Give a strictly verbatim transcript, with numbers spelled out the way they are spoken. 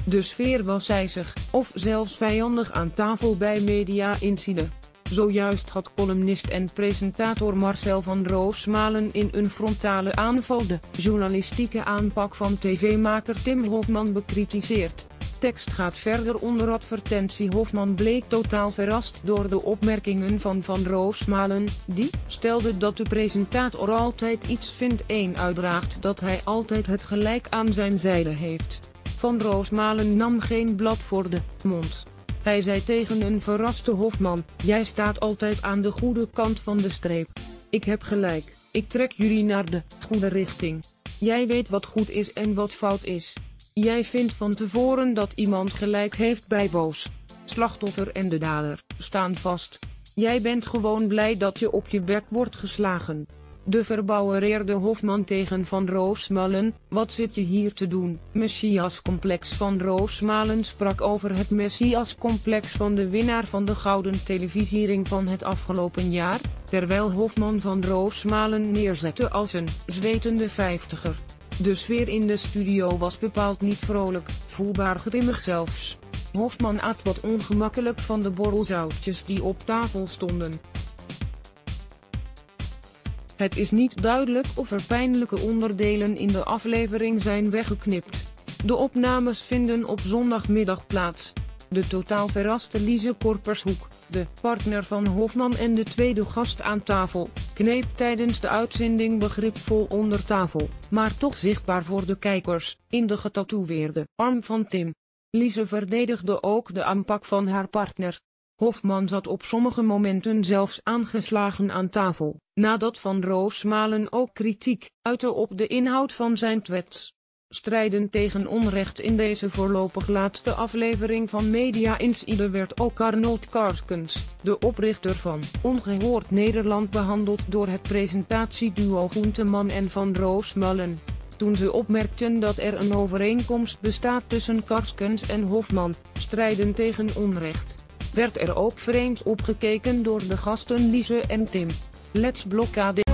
De sfeer was ijzig, of zelfs vijandig aan tafel bij Media Inside. Zojuist had columnist en presentator Marcel van Roosmalen in een frontale aanval de journalistieke aanpak van tv-maker Tim Hofman bekritiseerd. Tekst gaat verder onder advertentie. Hofman bleek totaal verrast door de opmerkingen van Van Roosmalen, die stelde dat de presentator altijd iets vindt en uitdraagt dat hij altijd het gelijk aan zijn zijde heeft. Van Roosmalen nam geen blad voor de mond. Hij zei tegen een verraste Hofman: "Jij staat altijd aan de goede kant van de streep. Ik heb gelijk, ik trek jullie naar de goede richting. Jij weet wat goed is en wat fout is. Jij vindt van tevoren dat iemand gelijk heeft bij boos. Slachtoffer en de dader staan vast. Jij bent gewoon blij dat je op je bek wordt geslagen." De verbouwereerde Hofman tegen Van Roosmalen: "Wat zit je hier te doen, Messias-complex?" Van Roosmalen sprak over het Messias-complex van de winnaar van de Gouden Televisiering van het afgelopen jaar, terwijl Hofman Van Roosmalen neerzette als een zwetende vijftiger. De sfeer in de studio was bepaald niet vrolijk, voelbaar grimmig zelfs. Hofman at wat ongemakkelijk van de borrelzoutjes die op tafel stonden. Het is niet duidelijk of er pijnlijke onderdelen in de aflevering zijn weggeknipt. De opnames vinden op zondagmiddag plaats. De totaal verraste Lise Korpershoek, de partner van Hofman en de tweede gast aan tafel, kneep tijdens de uitzending begripvol onder tafel, maar toch zichtbaar voor de kijkers, in de getatoeëerde arm van Tim. Lise verdedigde ook de aanpak van haar partner. Hofman zat op sommige momenten zelfs aangeslagen aan tafel, nadat Van Roosmalen ook kritiek uitte op de inhoud van zijn tweets. Strijden tegen onrecht. In deze voorlopig laatste aflevering van Media Inside werd ook Arnold Karskens, de oprichter van Ongehoord Nederland, behandeld door het presentatieduo Groenteman en Van Roosmalen. Toen ze opmerkten dat er een overeenkomst bestaat tussen Karskens en Hofman, strijden tegen onrecht, werd er ook vreemd opgekeken door de gasten Lise en Tim. Let's blokkade.